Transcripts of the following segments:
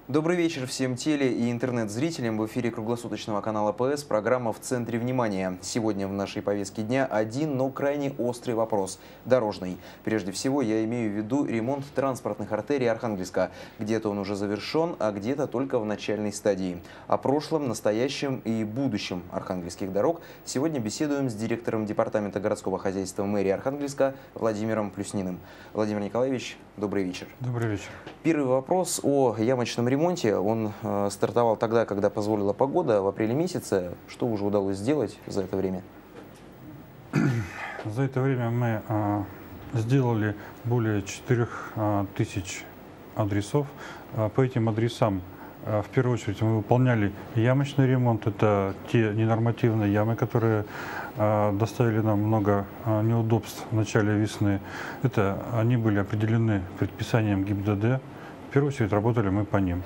Добрый вечер всем теле- и интернет-зрителям. В эфире круглосуточного канала ПС программа «В центре внимания». Сегодня в нашей повестке дня один, но крайне острый вопрос – дорожный. Прежде всего, я имею в виду ремонт транспортных артерий Архангельска. Где-то он уже завершен, а где-то только в начальной стадии. О прошлом, настоящем и будущем архангельских дорог сегодня беседуем с директором департамента городского хозяйства мэрии Архангельска Владимиром Плюсниным. Владимир Николаевич, добрый вечер. Добрый вечер. Первый вопрос о ямочном ремонте. Он стартовал тогда, когда позволила погода, в апреле месяце. Что уже удалось сделать за это время? За это время мы сделали более 4000 адресов. По этим адресам в первую очередь мы выполняли ямочный ремонт. Это те ненормативные ямы, которые доставили нам много неудобств в начале весны. Они были определены предписанием ГИБДД. В первую очередь работали мы по ним.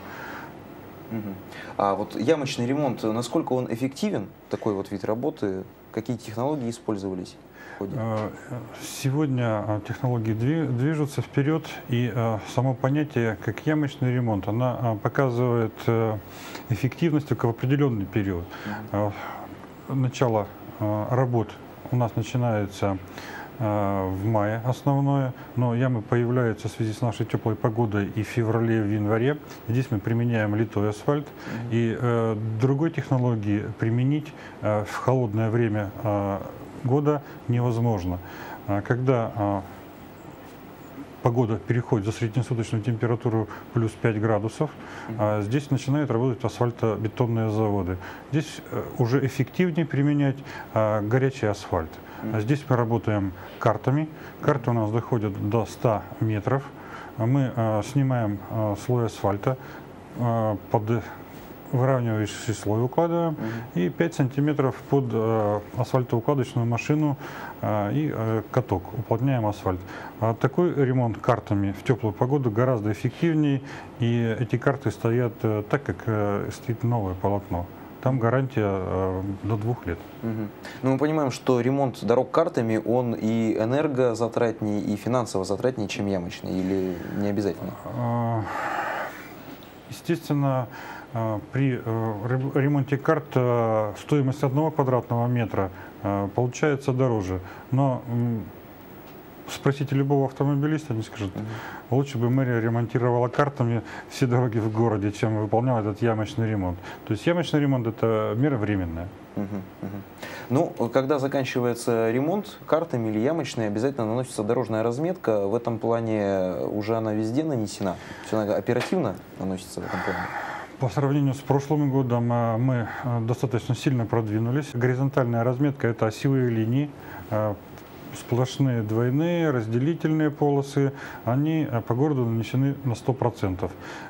А вот ямочный ремонт, насколько он эффективен, такой вот вид работы? Какие технологии использовались в ходе? Сегодня технологии движутся вперед, и само понятие как ямочный ремонт, она показывает эффективность только в определенный период. Начало работ у нас начинается в мае основное, но ямы появляются в связи с нашей теплой погодой и в феврале, в январе. Здесь мы применяем литой асфальт. И другой технологии применить в холодное время года невозможно. Когда погода переходит за среднесуточную температуру плюс 5 градусов, здесь начинают работать асфальтобетонные заводы. Здесь уже эффективнее применять горячий асфальт. Здесь мы работаем картами. Карты у нас доходят до 100 метров. Мы снимаем слой асфальта, под выравнивающий слой укладываем и 5 сантиметров под асфальтоукладочную машину и каток. Уплотняем асфальт. Такой ремонт картами в теплую погоду гораздо эффективнее. И эти карты стоят так, как стоит новое полотно. Там гарантия до 2 лет. Но мы понимаем, что ремонт дорог картами, он и энергозатратнее, и финансово затратнее, чем ямочный, или не обязательно? Естественно, при ремонте карт стоимость 1 квадратного метра получается дороже. Но спросите любого автомобилиста, они скажут, лучше бы мэрия ремонтировала картами все дороги в городе, чем выполняла этот ямочный ремонт. То есть ямочный ремонт – это мера временная. Ну, когда заканчивается ремонт картами или ямочной, обязательно наносится дорожная разметка. В этом плане уже она везде нанесена? Все оперативно наносится в этом плане? По сравнению с прошлым годом мы достаточно сильно продвинулись. Горизонтальная разметка – это осевые линии. Сплошные двойные разделительные полосы, они по городу нанесены на 100%.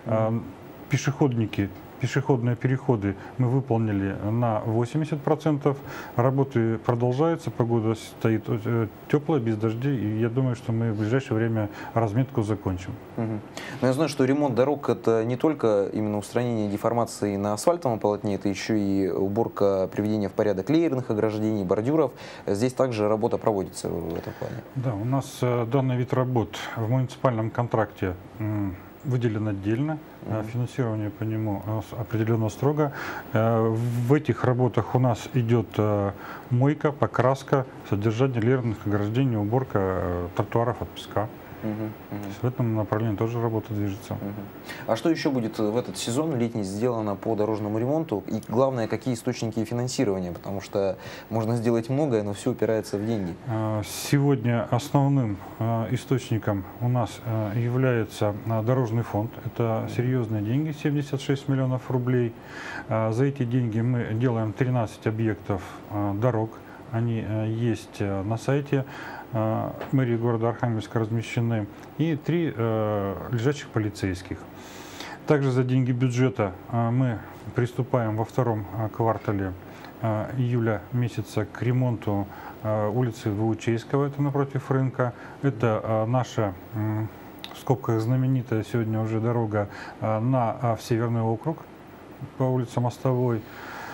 Пешеходные переходы мы выполнили на 80%. Работы продолжаются, погода стоит теплая, без дождей, и я думаю, что мы в ближайшее время разметку закончим. Но я знаю, что ремонт дорог – это не только именно устранение деформации на асфальтовом полотне, это еще и уборка, приведение в порядок леерных ограждений, бордюров. Здесь также работа проводится в этом плане. Да, у нас данный вид работ в муниципальном контракте выделен отдельно, финансирование по нему определено строго. В этих работах у нас идет мойка, покраска, содержание леерных ограждений, уборка тротуаров от песка. В этом направлении тоже работа движется. А что еще будет в этот сезон летний сделано по дорожному ремонту? И главное, какие источники финансирования? Потому что можно сделать многое, но все упирается в деньги. Сегодня основным источником у нас является дорожный фонд. Это серьезные деньги, 76 миллионов рублей. За эти деньги мы делаем 13 объектов дорог. Они есть на сайте мэрии города Архангельска размещены, и 3 лежачих полицейских. Также за деньги бюджета мы приступаем во 2-м квартале июля месяца к ремонту улицы Двоучейского, это напротив рынка. Это наша, в скобках, знаменитая сегодня уже дорога в Северный округ по улице Мостовой.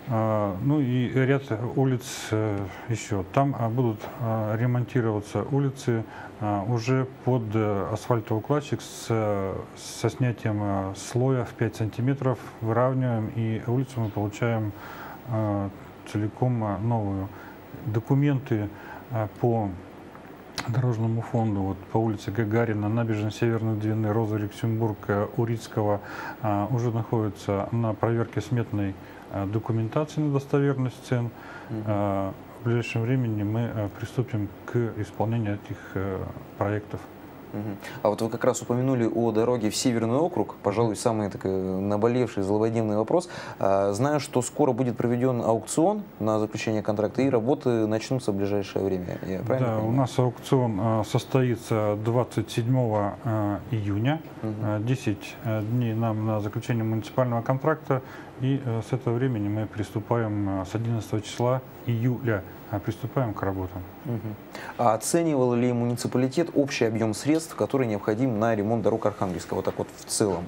Ну и ряд улиц еще. Там будут ремонтироваться улицы уже под асфальтоукладчик со снятием слоя в 5 сантиметров, выравниваем, и улицу мы получаем целиком новую. Документы по дорожному фонду вот, по улице Гагарина, набережной Северной Двины, Розы Люксембурга, Урицкого уже находятся на проверке сметной документации на достоверность цен. В ближайшем времени мы приступим к исполнению этих проектов. А вот вы как раз упомянули о дороге в Северный округ, пожалуй, самый такой наболевший, злободневный вопрос. Знаю, что скоро будет проведен аукцион на заключение контракта, и работы начнутся в ближайшее время. Я правильно понимаю? У нас аукцион состоится 27 июня, 10 дней нам на заключение муниципального контракта, и с этого времени мы приступаем с 11 числа июля. Приступаем к работам. А оценивал ли муниципалитет общий объем средств, который необходим на ремонт дорог Архангельска, вот так вот в целом?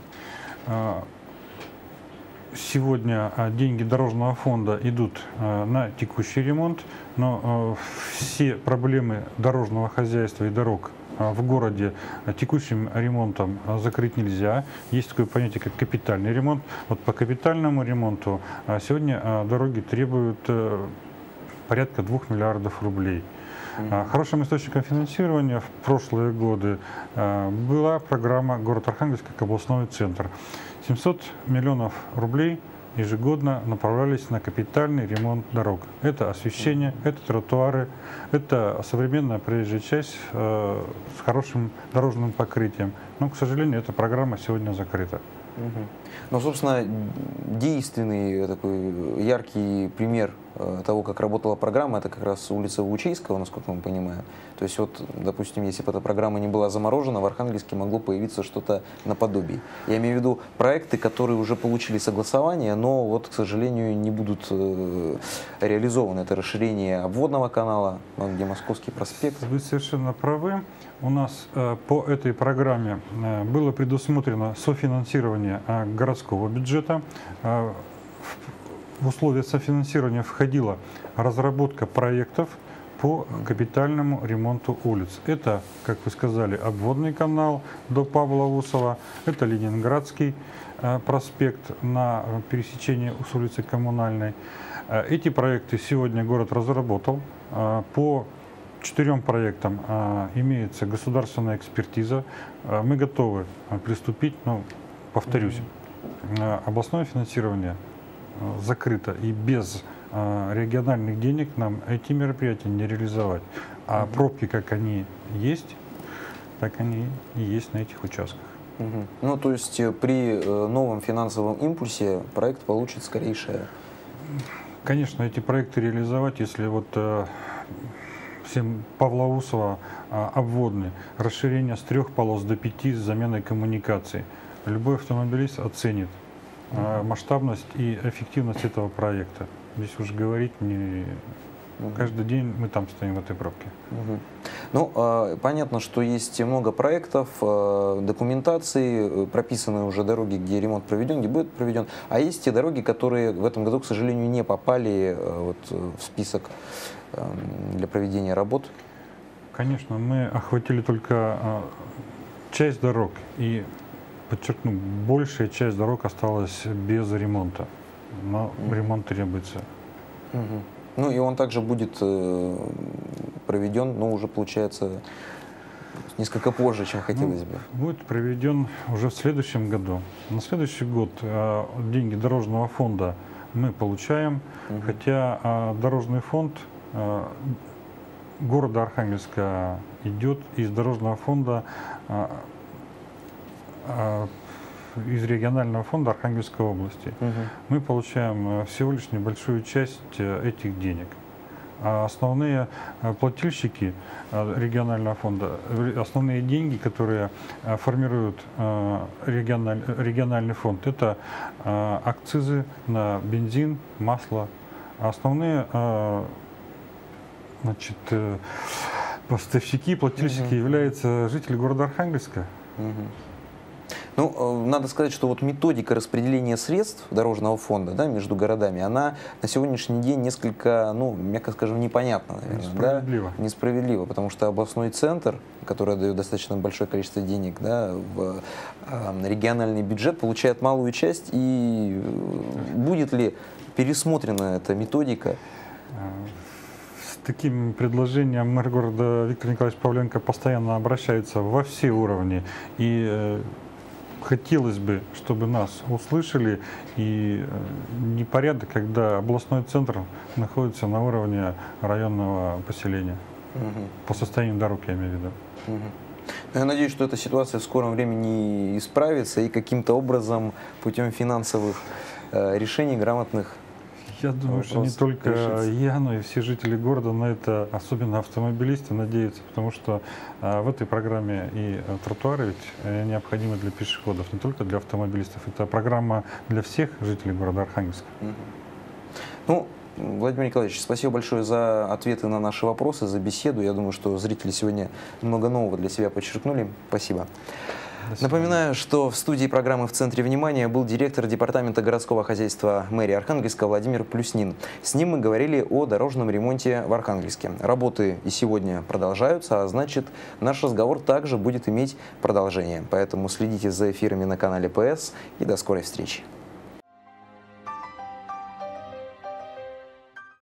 Сегодня деньги дорожного фонда идут на текущий ремонт, но все проблемы дорожного хозяйства и дорог в городе текущим ремонтом закрыть нельзя. Есть такое понятие, как капитальный ремонт. Вот по капитальному ремонту сегодня дороги требуют порядка 2 миллиардов рублей. Хорошим источником финансирования в прошлые годы была программа «Город Архангельск как областной центр». 700 миллионов рублей ежегодно направлялись на капитальный ремонт дорог. Это освещение, это тротуары, это современная проезжая часть с хорошим дорожным покрытием. Но, к сожалению, эта программа сегодня закрыта. Ну, собственно, действенный такой яркий пример того, как работала программа, это как раз улица Лучейского, насколько мы понимаем. То есть вот, допустим, если бы эта программа не была заморожена, в Архангельске могло появиться что-то наподобие. Я имею в виду проекты, которые уже получили согласование, но вот, к сожалению, не будут реализованы. Это расширение обводного канала, где Московский проспект. Вы совершенно правы. У нас по этой программе было предусмотрено софинансирование городского бюджета. В условия софинансирования входила разработка проектов по капитальному ремонту улиц. Это, как вы сказали, обводный канал до Павла Усова, это Ленинградский проспект на пересечении с улицы Коммунальной. Эти проекты сегодня город разработал. По 4 проектам имеется государственная экспертиза. Мы готовы приступить, но, повторюсь, областное финансирование закрыто, и без региональных денег нам эти мероприятия не реализовать. А пробки, как они есть, так они и есть на этих участках. Ну, то есть при новом финансовом импульсе проект получит скорейшее... Конечно, эти проекты реализовать, если вот Павла Усова обводный, расширение с 3 полос до 5 с заменой коммуникаций. Любой автомобилист оценит масштабность и эффективность этого проекта. Здесь уже говорить не... Каждый день мы там стоим в этой пробке. Ну, понятно, что есть много проектов, документации, прописаны уже дороги, где ремонт проведен, где будет проведен. А есть те дороги, которые в этом году, к сожалению, не попали вот в список для проведения работ? Конечно, мы охватили только часть дорог, и, подчеркну, большая часть дорог осталась без ремонта, но ремонт требуется. Ну и он также будет проведен, но уже, получается, несколько позже, чем хотелось бы. Будет проведен уже в следующем году. На следующий год деньги дорожного фонда мы получаем, хотя дорожный фонд города Архангельска идет из дорожного фонда, из регионального фонда Архангельской области. Мы получаем всего лишь небольшую часть этих денег. А основные плательщики регионального фонда, основные деньги, которые формируют региональный фонд, это акцизы на бензин, масло. А основные поставщики, плательщики являются жители города Архангельска. Ну, надо сказать, что вот методика распределения средств дорожного фонда, да, между городами, она на сегодняшний день несколько, ну, мягко скажем, непонятна, наверное. Несправедливо. Да? Несправедливо, потому что областной центр, который дает достаточно большое количество денег, да, в региональный бюджет, получает малую часть. И будет ли пересмотрена эта методика? С таким предложением мэр города Виктор Николаевич Павленко постоянно обращается во все уровни. И хотелось бы, чтобы нас услышали, и непорядок, когда областной центр находится на уровне районного поселения. По состоянию дорог, я имею в виду. Я надеюсь, что эта ситуация в скором времени исправится и каким-то образом путем финансовых решений грамотных. Я думаю, что не только я, но и все жители города на это, особенно автомобилисты, надеются, потому что в этой программе и тротуары ведь необходимы для пешеходов, не только для автомобилистов. Это программа для всех жителей города Архангельска. Ну, Владимир Николаевич, спасибо большое за ответы на наши вопросы, за беседу. Я думаю, что зрители сегодня много нового для себя подчеркнули. Спасибо. Напоминаю, что в студии программы «В центре внимания» был директор департамента городского хозяйства мэрии Архангельска Владимир Плюснин. С ним мы говорили о дорожном ремонте в Архангельске. Работы и сегодня продолжаются, а значит, наш разговор также будет иметь продолжение. Поэтому следите за эфирами на канале ПС и до скорой встречи.